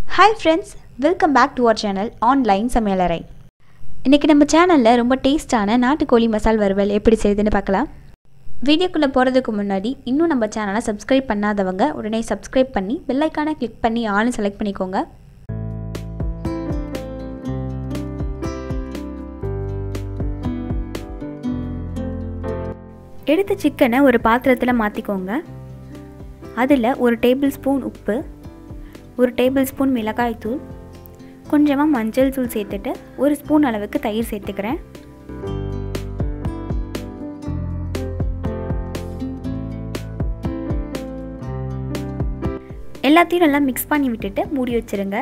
Hi friends, welcome back to our channel Online SAMAYALARAI. இன்னைக்கு நம்ம சேனல்ல ரொம்ப டேஸ்டான நாட்டுக்கோழி மசால் வறுவல் எப்படி செய்யுதுன்னு பார்க்கலாம். வீடியோக்குள்ள போறதுக்கு முன்னாடி இன்னும் நம்ம சேனலை சப்ஸ்கிரைப் பண்ணாதவங்க உடனே சப்ஸ்கிரைப் பண்ணி பெல் ஐகானை கிளிக் பண்ணி ஆல் செலக்ட் பண்ணிக்கோங்க. எடுத்த சிக்கனை ஒரு பாத்திரத்துல மாத்திக்கோங்க. அதில் ஒரு டேபிள் ஸ்பூன் உப்பு, ஒரு டேபிள் ஸ்பூன் மிளகாய் தூள், கொஞ்சமாக மஞ்சள் தூள் சேர்த்துட்டு ஒரு ஸ்பூன் அளவுக்கு தயிர் சேர்த்துக்கிறேன். எல்லாத்தையும் நல்லா மிக்ஸ் பண்ணி விட்டுட்டு மூடி வச்சிருங்க.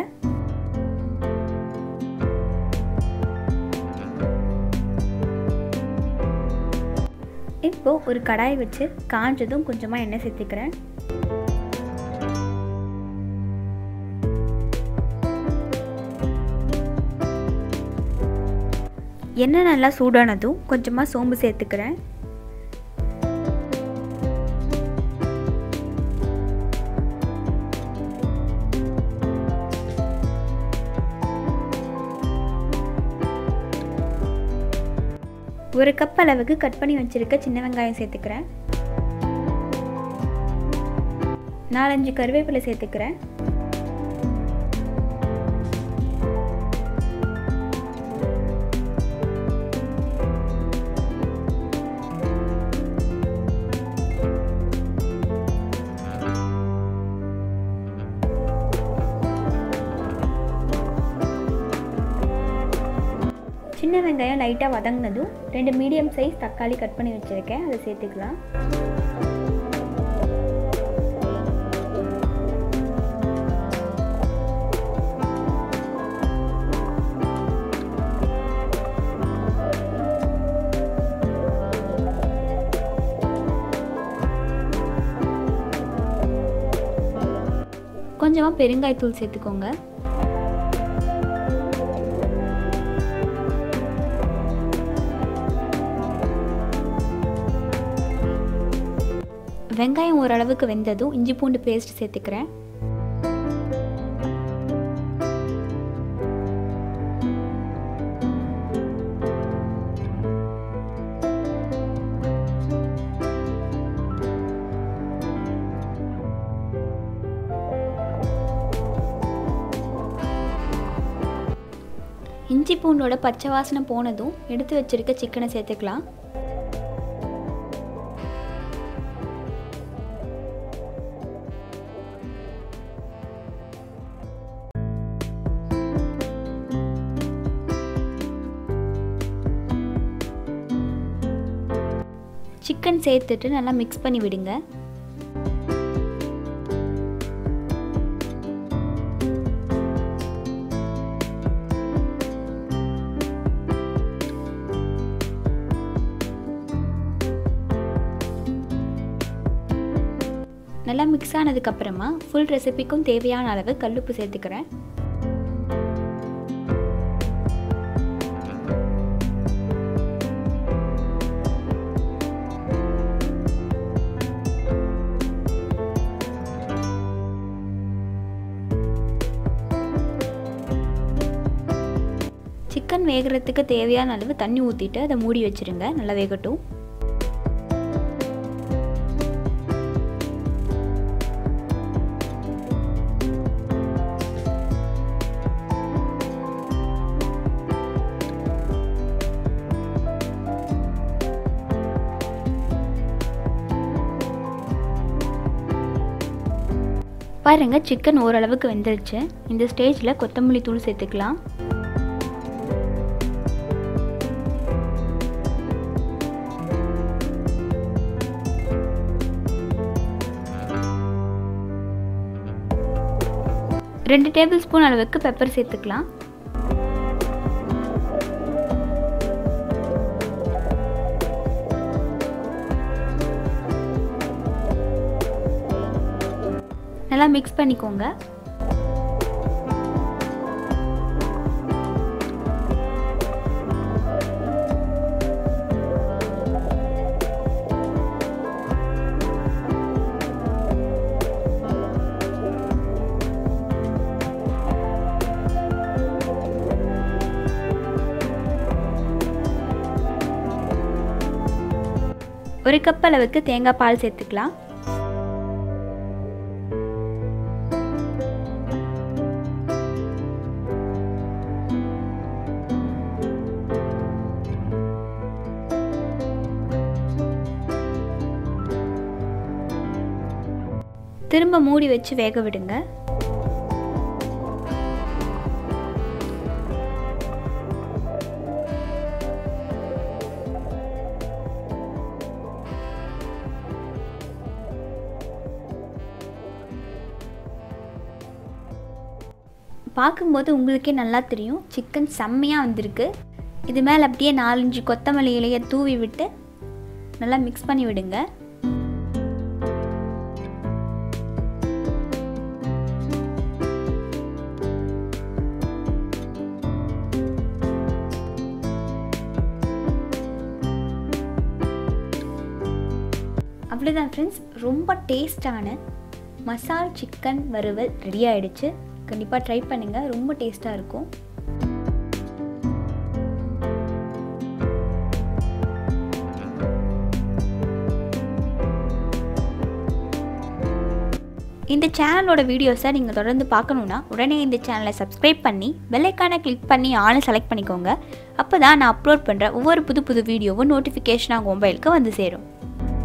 இப்போ ஒரு கடாய் வச்சு காஞ்சதும் கொஞ்சமாக எண்ணெய் சேர்த்துக்கிறேன். எண்ணெய் நல்லா சூடானதும் கொஞ்சமாக சோம்பு சேர்த்துக்கிறேன். ஒரு கப் அளவுக்கு கட் பண்ணி வச்சிருக்க சின்ன வெங்காயம் சேர்த்துக்கிறேன். 4-5 கருவேப்பிலை சேர்த்துக்கிறேன். சின்ன வெங்காயம் லைட்டாக வதங்கினதும் 2 மீடியம் சைஸ் தக்காளி கட் பண்ணி வச்சுருக்கேன், அதை சேர்த்துக்கலாம். கொஞ்சமாக பெருங்காயத்தூள் சேர்த்துக்கோங்க. வெங்காயம் ஓரளவுக்கு வெந்ததும் இஞ்சி பூண்டு பேஸ்ட் சேர்த்துக்கிறேன். இஞ்சி பூண்டோட பச்சை வாசனை போனதும் எடுத்து வச்சிருக்க சிக்கனை சேர்த்துக்கலாம். சிக்கன் சேர்த்துட்டு நல்லா மிக்ஸ் பண்ணி விடுங்க. நல்லா மிக்ஸ் ஆனதுக்கு அப்புறமா ஃபுல் ரெசிபிக்கும் தேவையான அளவு கல்லுப்பு சேர்த்துக்கிறேன். சிக்கன் வேகிறதுக்கு தேவையான அளவு தண்ணி ஊற்றிட்டு அதை மூடி வச்சுருங்க, நல்லா வேகட்டும். பாருங்க, சிக்கன் ஓரளவுக்கு வெந்துருச்சு. இந்த ஸ்டேஜில் கொத்தமல்லி தூள் சேர்த்துக்கலாம். ரெண்டு டேபிள் ஸ்பூன் அளவுக்கு பெப்பர் சேர்த்துக்கலாம். நல்லா மிக்ஸ் பண்ணிக்கோங்க. 1 கப் அளவுக்கு தேங்காய் பால் சேர்த்துக்கலாம். திரும்ப மூடி வச்சு வேக விடுங்க. பார்க்கும்போது உங்களுக்கே நல்லா தெரியும் சிக்கன் செம்மையாக வந்திருக்கு. இது மேலே அப்படியே 4-5 கொத்தமல்லி இலையை தூவி விட்டு நல்லா மிக்ஸ் பண்ணி விடுங்க. அவ்வளோதான் ஃப்ரெண்ட்ஸ், ரொம்ப டேஸ்டான மசால் சிக்கன் வறுவல் ரெடி ஆகிடுச்சு. கண்டிப்பாக ட்ரை பண்ணுங்கள், ரொம்ப டேஸ்ட்டாக இருக்கும். இந்த சேனலோட வீடியோஸை நீங்கள் தொடர்ந்து பார்க்கணுன்னா உடனே இந்த சேனலை சப்ஸ்கிரைப் பண்ணி பெல் ஐகானை கிளிக் பண்ணி ஆல் செலக்ட் பண்ணிக்கோங்க. அப்போ தான் நான் அப்லோட் பண்ணுற ஒவ்வொரு புது வீடியோவும் நோட்டிஃபிகேஷனாக உங்கள் மொபைலுக்கு வந்து சேரும்.